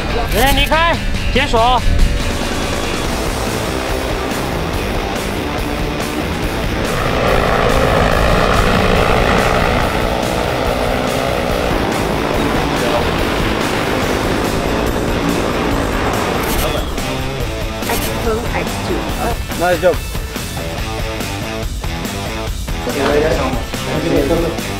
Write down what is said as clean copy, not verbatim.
人员离开，检索。 XPeng X2。 Nice job.